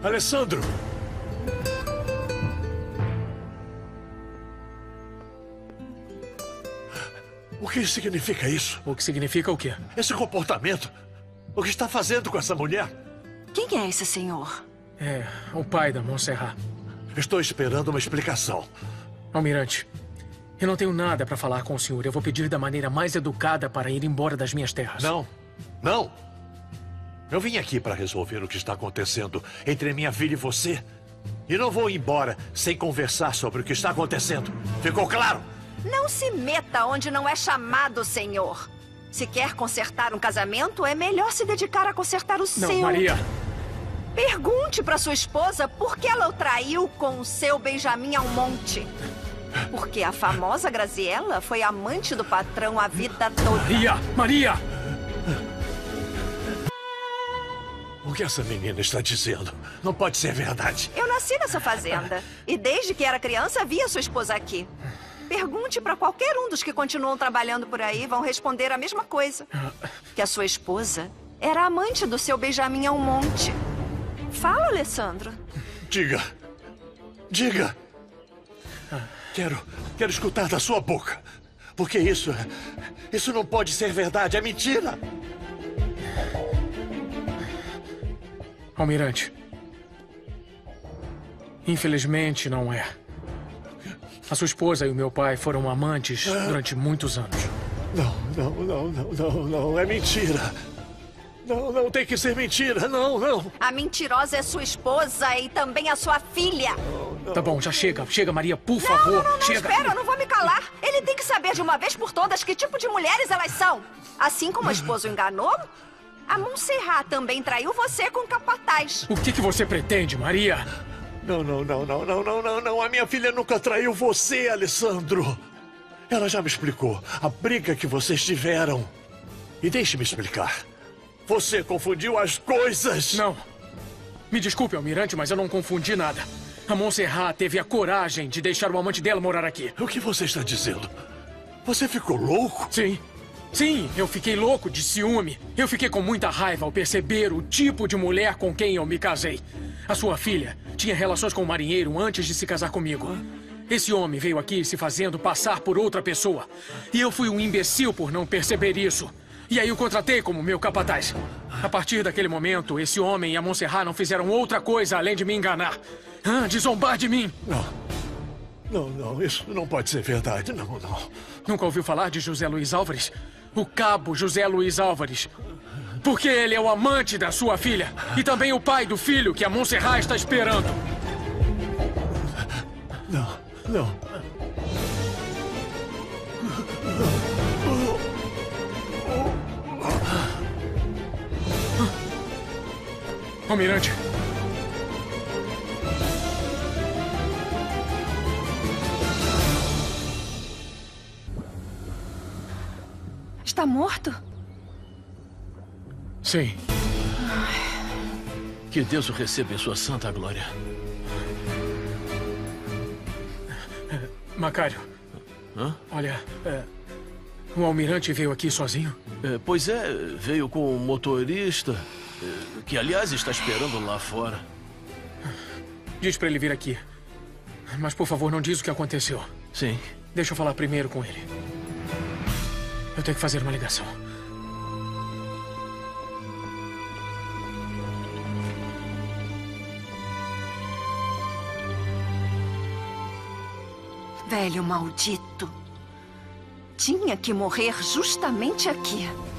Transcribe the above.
Alessandro! O que significa isso? O que significa o quê? Esse comportamento. O que está fazendo com essa mulher? Quem é esse senhor? É o pai da Montserrat. Estou esperando uma explicação. Almirante, eu não tenho nada para falar com o senhor. Eu vou pedir da maneira mais educada para ir embora das minhas terras. Não. Não. Eu vim aqui para resolver o que está acontecendo entre minha filha e você. E não vou embora sem conversar sobre o que está acontecendo. Ficou claro? Não se meta onde não é chamado, senhor. Se quer consertar um casamento, é melhor se dedicar a consertar o seu. Não, Maria. Pergunte para sua esposa por que ela o traiu com o seu Benjamin Almonte. Porque a famosa Graziella foi amante do patrão a vida toda. Maria! Maria! O que essa menina está dizendo? Não pode ser verdade. Eu nasci nessa fazenda. E desde que era criança, via sua esposa aqui. Pergunte para qualquer um dos que continuam trabalhando por aí, vão responder a mesma coisa. Que a sua esposa era amante do seu Benjamin Almonte. Fala, Alessandro. Diga. Diga. Quero escutar da sua boca. Porque isso não pode ser verdade, é mentira. Almirante. Infelizmente, não é. A sua esposa e o meu pai foram amantes durante muitos anos. Não. É mentira. Não tem que ser mentira. Não. A mentirosa é sua esposa e também a sua filha. Tá bom, já chega. Chega, Maria, por favor. Não, chega. espera, eu não vou me calar. Ele tem que saber de uma vez por todas que tipo de mulheres elas são. Assim como a esposa o enganou, a Montserrat também traiu você com o capataz. O que você pretende, Maria? Não. A minha filha nunca traiu você, Alessandro. Ela já me explicou a briga que vocês tiveram. E deixe-me explicar. Você confundiu as coisas. Não. Me desculpe, Almirante, mas eu não confundi nada. A Montserrat teve a coragem de deixar o amante dela morar aqui. O que você está dizendo? Você ficou louco? Sim, eu fiquei louco de ciúme. Eu fiquei com muita raiva ao perceber o tipo de mulher com quem eu me casei. A sua filha tinha relações com o marinheiro antes de se casar comigo. Esse homem veio aqui se fazendo passar por outra pessoa. E eu fui um imbecil por não perceber isso. E aí o contratei como meu capataz. A partir daquele momento, esse homem e a Montserrat não fizeram outra coisa além de me enganar. De zombar de mim. Não, isso não pode ser verdade. Não. Nunca ouviu falar de José Luiz Álvares? O cabo José Luiz Álvares. Porque ele é o amante da sua filha. E também o pai do filho que a Montserrat está esperando. Não. Almirante. Está morto? Sim. Que Deus o receba em sua santa glória. Macário. Olha, o almirante veio aqui sozinho? Pois é, veio com o motorista, que aliás está esperando lá fora. Diz para ele vir aqui. Mas, por favor, não diz o que aconteceu. Sim. Deixa eu falar primeiro com ele. Eu tenho que fazer uma ligação. Velho maldito. Tinha que morrer justamente aqui.